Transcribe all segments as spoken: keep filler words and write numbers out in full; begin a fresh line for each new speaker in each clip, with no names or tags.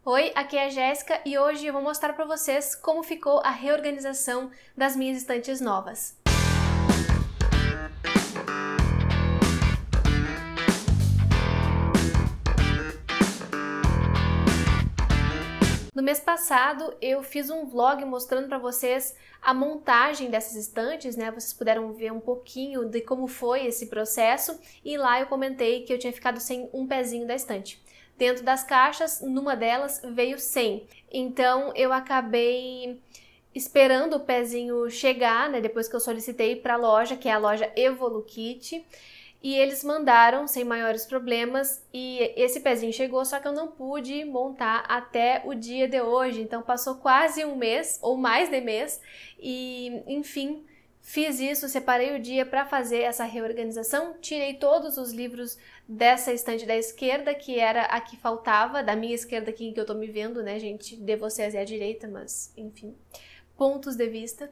Oi, aqui é a Jéssica e hoje eu vou mostrar para vocês como ficou a reorganização das minhas estantes novas. No mês passado eu fiz um vlog mostrando para vocês a montagem dessas estantes, né? Vocês puderam ver um pouquinho de como foi esse processo e lá eu comentei que eu tinha ficado sem um pezinho da estante. Dentro das caixas, numa delas veio cem, então eu acabei esperando o pezinho chegar, né? Depois que eu solicitei para a loja, que é a loja Evolukit. E eles mandaram sem maiores problemas e esse pezinho chegou, só que eu não pude montar até o dia de hoje. Então passou quase um mês ou mais de mês e, enfim, fiz isso, separei o dia para fazer essa reorganização. Tirei todos os livros dessa estante da esquerda, que era a que faltava, da minha esquerda aqui que eu tô me vendo, né, gente? De vocês é a direita, mas, enfim, pontos de vista.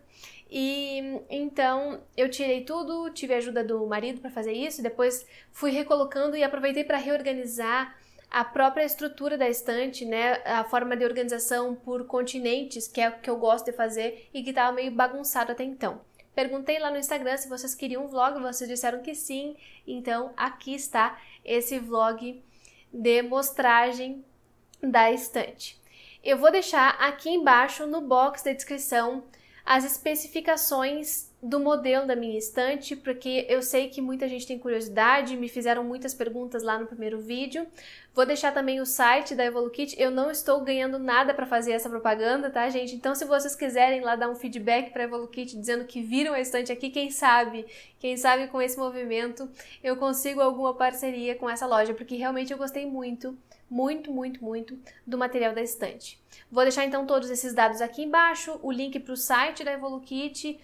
E então eu tirei tudo, tive a ajuda do marido para fazer isso, depois fui recolocando e aproveitei para reorganizar a própria estrutura da estante, né, a forma de organização por continentes, que é o que eu gosto de fazer e que estava meio bagunçado até então. Perguntei lá no Instagram se vocês queriam um vlog, vocês disseram que sim, então aqui está esse vlog de mostragem da estante. Eu vou deixar aqui embaixo no box da descrição as especificações do modelo da minha estante, porque eu sei que muita gente tem curiosidade, me fizeram muitas perguntas lá no primeiro vídeo. Vou deixar também o site da Evolukit, eu não estou ganhando nada para fazer essa propaganda, tá, gente? Então, se vocês quiserem lá dar um feedback para a Evolukit dizendo que viram a estante aqui, quem sabe, quem sabe com esse movimento eu consigo alguma parceria com essa loja, porque realmente eu gostei muito, muito, muito, muito do material da estante. Vou deixar então todos esses dados aqui embaixo, o link para o site da Evolukit,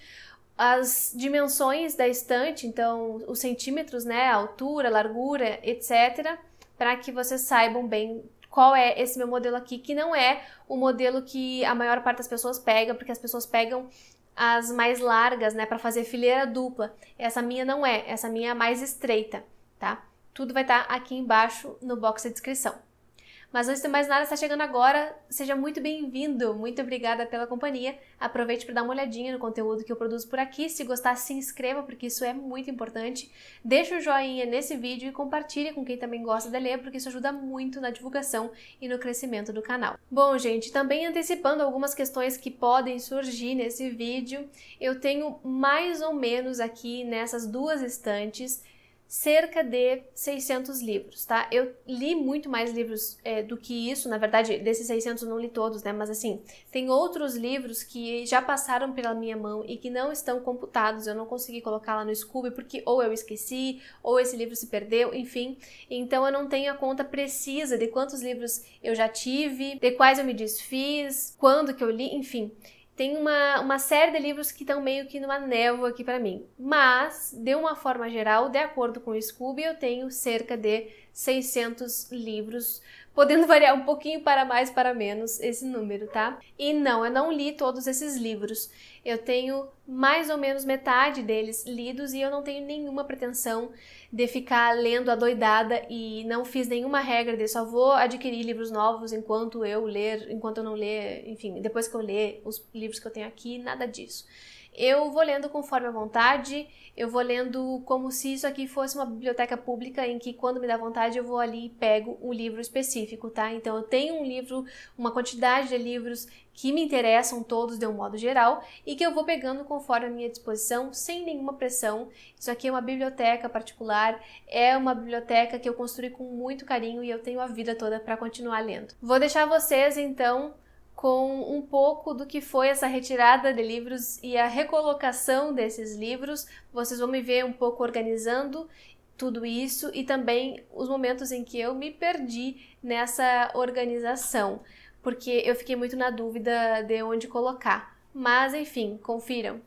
as dimensões da estante, então os centímetros, né, a altura, largura, etcétera, para que vocês saibam bem qual é esse meu modelo aqui, que não é o modelo que a maior parte das pessoas pega, porque as pessoas pegam as mais largas, né, para fazer fileira dupla. Essa minha não é, essa minha é a mais estreita, tá? Tudo vai estar aqui embaixo no box da descrição. Mas antes de mais nada, está chegando agora, seja muito bem-vindo, muito obrigada pela companhia. Aproveite para dar uma olhadinha no conteúdo que eu produzo por aqui. Se gostar, se inscreva, porque isso é muito importante. Deixa o joinha nesse vídeo e compartilhe com quem também gosta de ler, porque isso ajuda muito na divulgação e no crescimento do canal. Bom, gente, também antecipando algumas questões que podem surgir nesse vídeo, eu tenho mais ou menos aqui nessas duas estantes cerca de seiscentos livros, tá? Eu li muito mais livros é, do que isso, na verdade, desses seiscentos eu não li todos, né? Mas assim, tem outros livros que já passaram pela minha mão e que não estão computados, eu não consegui colocar lá no Scooby porque ou eu esqueci, ou esse livro se perdeu, enfim. Então eu não tenho a conta precisa de quantos livros eu já tive, de quais eu me desfiz, quando que eu li, enfim. Tem uma, uma série de livros que estão meio que numa névoa aqui para mim. Mas, de uma forma geral, de acordo com o Scooby, eu tenho cerca de seiscentos livros, podendo variar um pouquinho para mais, para menos esse número, tá? E não, eu não li todos esses livros. Eu tenho mais ou menos metade deles lidos e eu não tenho nenhuma pretensão de ficar lendo adoidada e não fiz nenhuma regra de só vou adquirir livros novos enquanto eu ler, enquanto eu não ler, enfim, depois que eu ler os livros que eu tenho aqui, nada disso. Eu vou lendo conforme a vontade, eu vou lendo como se isso aqui fosse uma biblioteca pública em que quando me dá vontade eu vou ali e pego um livro específico, tá? Então eu tenho um livro, uma quantidade de livros que me interessam todos de um modo geral e que eu vou pegando conforme a minha disposição, sem nenhuma pressão. Isso aqui é uma biblioteca particular, é uma biblioteca que eu construí com muito carinho e eu tenho a vida toda para continuar lendo. Vou deixar vocês então com um pouco do que foi essa retirada de livros e a recolocação desses livros. Vocês vão me ver um pouco organizando tudo isso e também os momentos em que eu me perdi nessa organização, porque eu fiquei muito na dúvida de onde colocar. Mas enfim, confiram.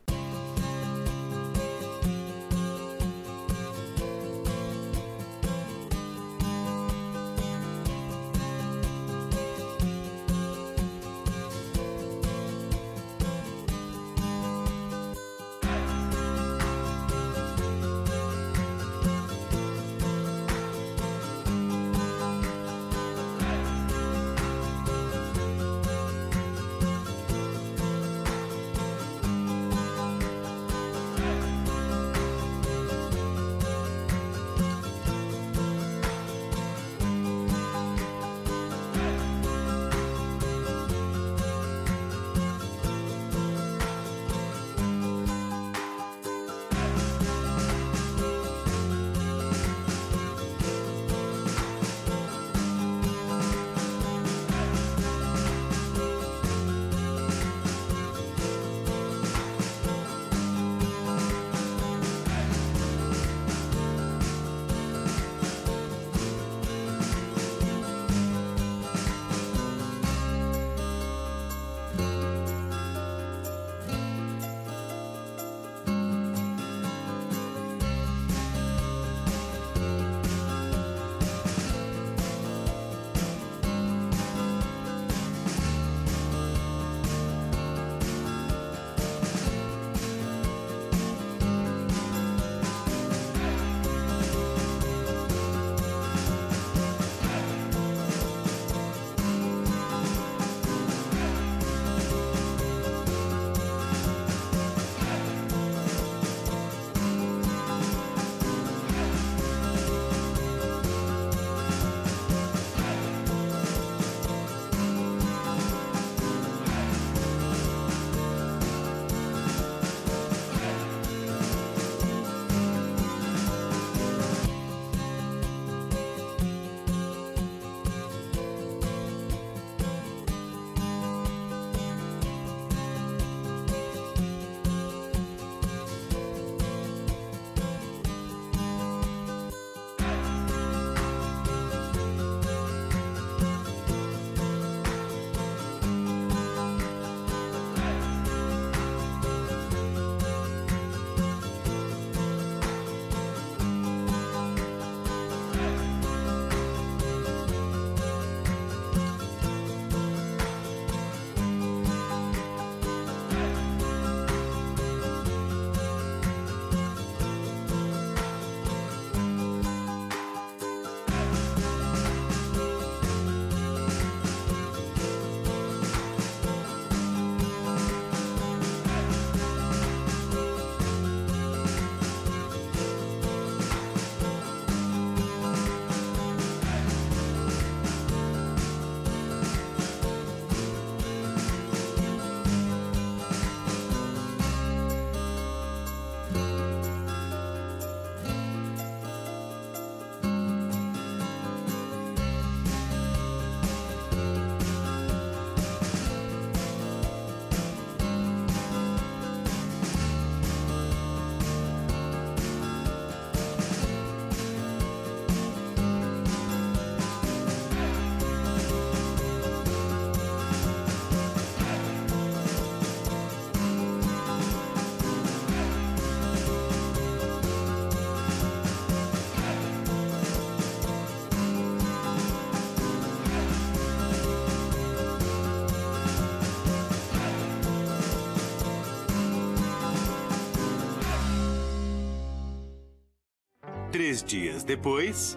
Três dias depois...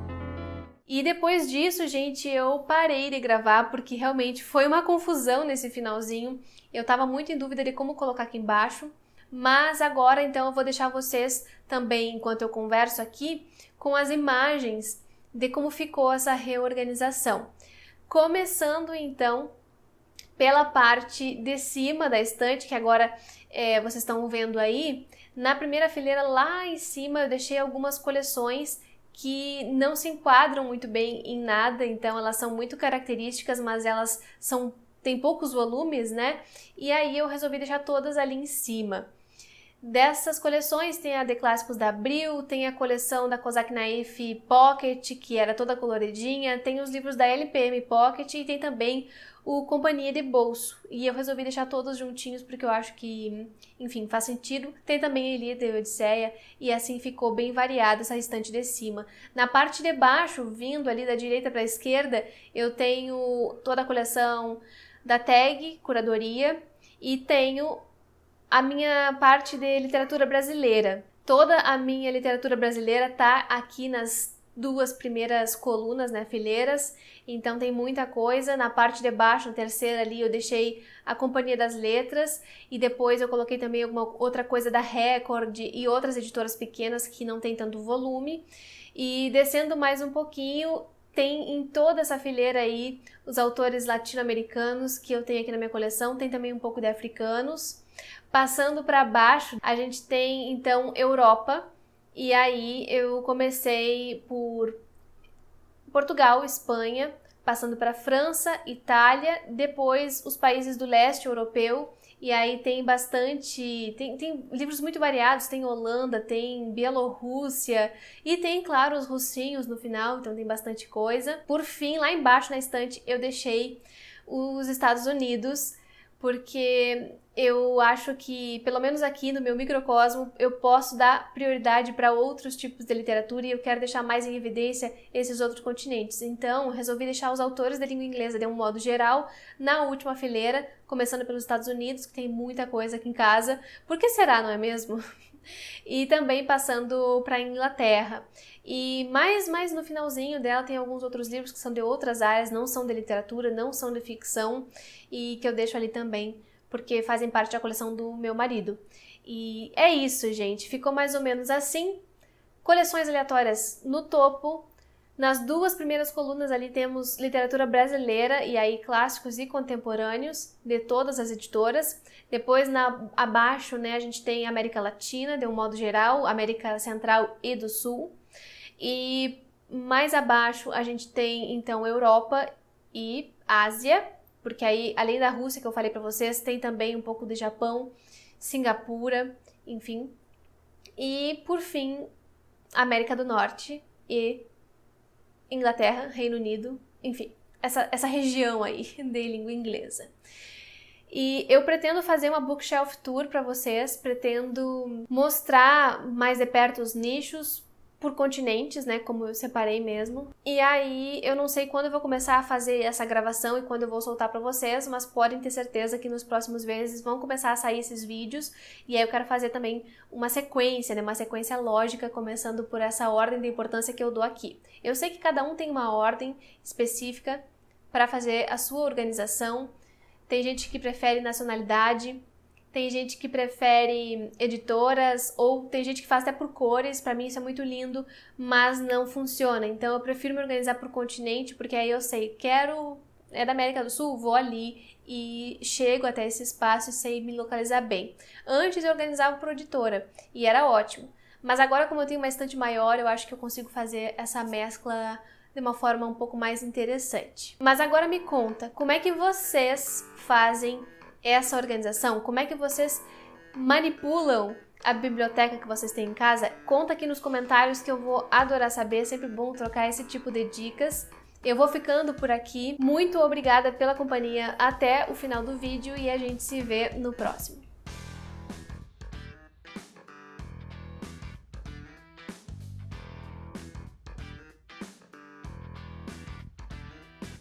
E depois disso, gente, eu parei de gravar porque realmente foi uma confusão nesse finalzinho. Eu tava muito em dúvida de como colocar aqui embaixo, mas agora então eu vou deixar vocês também, enquanto eu converso aqui, com as imagens de como ficou essa reorganização. Começando então pela parte de cima da estante, que agora é, vocês estão vendo aí. Na primeira fileira lá em cima eu deixei algumas coleções que não se enquadram muito bem em nada, então elas são muito características, mas elas são têm poucos volumes, né? E aí eu resolvi deixar todas ali em cima. Dessas coleções tem a de clássicos da Abril, tem a coleção da Kozak Naif Pocket, que era toda coloridinha, tem os livros da L P M Pocket e tem também o Companhia de Bolso. E eu resolvi deixar todos juntinhos porque eu acho que, enfim, faz sentido. Tem também a Ilíada e a Odisseia e assim ficou bem variada essa estante de cima. Na parte de baixo, vindo ali da direita para a esquerda, eu tenho toda a coleção da Tag, Curadoria, e tenho a minha parte de literatura brasileira. Toda a minha literatura brasileira tá aqui nas duas primeiras colunas, né, fileiras, então tem muita coisa. Na parte de baixo, na terceira ali, eu deixei a Companhia das Letras e depois eu coloquei também alguma outra coisa da Record e outras editoras pequenas que não tem tanto volume. E descendo mais um pouquinho, tem em toda essa fileira aí os autores latino-americanos que eu tenho aqui na minha coleção, tem também um pouco de africanos. Passando para baixo, a gente tem então Europa, e aí eu comecei por Portugal, Espanha, passando para França, Itália, depois os países do leste europeu, e aí tem bastante, tem, tem livros muito variados, tem Holanda, tem Bielorrússia, e tem, claro, os russinhos no final, então tem bastante coisa. Por fim, lá embaixo na estante eu deixei os Estados Unidos, porque eu acho que, pelo menos aqui no meu microcosmo, eu posso dar prioridade para outros tipos de literatura e eu quero deixar mais em evidência esses outros continentes. Então, resolvi deixar os autores da língua inglesa de um modo geral na última fileira, começando pelos Estados Unidos, que tem muita coisa aqui em casa. Por que será, não é mesmo? E também passando para a Inglaterra. E mais, mais no finalzinho dela tem alguns outros livros que são de outras áreas, não são de literatura, não são de ficção, e que eu deixo ali também, porque fazem parte da coleção do meu marido. E é isso, gente. Ficou mais ou menos assim. Coleções aleatórias no topo. Nas duas primeiras colunas ali temos literatura brasileira e aí clássicos e contemporâneos de todas as editoras. Depois, na, abaixo, né, a gente tem América Latina, de um modo geral, América Central e do Sul. E mais abaixo a gente tem, então, Europa e Ásia, porque aí, além da Rússia que eu falei para vocês, tem também um pouco de Japão, Singapura, enfim. E, por fim, América do Norte e Inglaterra, Reino Unido, enfim, essa, essa região aí de língua inglesa. E eu pretendo fazer uma bookshelf tour para vocês, pretendo mostrar mais de perto os nichos, por continentes, né, como eu separei mesmo. E aí, eu não sei quando eu vou começar a fazer essa gravação e quando eu vou soltar pra vocês, mas podem ter certeza que nos próximos meses vão começar a sair esses vídeos. E aí eu quero fazer também uma sequência, né, uma sequência lógica, começando por essa ordem de importância que eu dou aqui. Eu sei que cada um tem uma ordem específica para fazer a sua organização. Tem gente que prefere nacionalidade, tem gente que prefere editoras, ou tem gente que faz até por cores. Pra mim isso é muito lindo, mas não funciona. Então eu prefiro me organizar por continente, porque aí eu sei, quero, é da América do Sul, vou ali e chego até esse espaço e sei me localizar bem. Antes eu organizava por editora, e era ótimo. Mas agora, como eu tenho uma estante maior, eu acho que eu consigo fazer essa mescla de uma forma um pouco mais interessante. Mas agora me conta, como é que vocês fazem essa organização? Como é que vocês manipulam a biblioteca que vocês têm em casa? Conta aqui nos comentários que eu vou adorar saber, é sempre bom trocar esse tipo de dicas. Eu vou ficando por aqui, muito obrigada pela companhia até o final do vídeo e a gente se vê no próximo.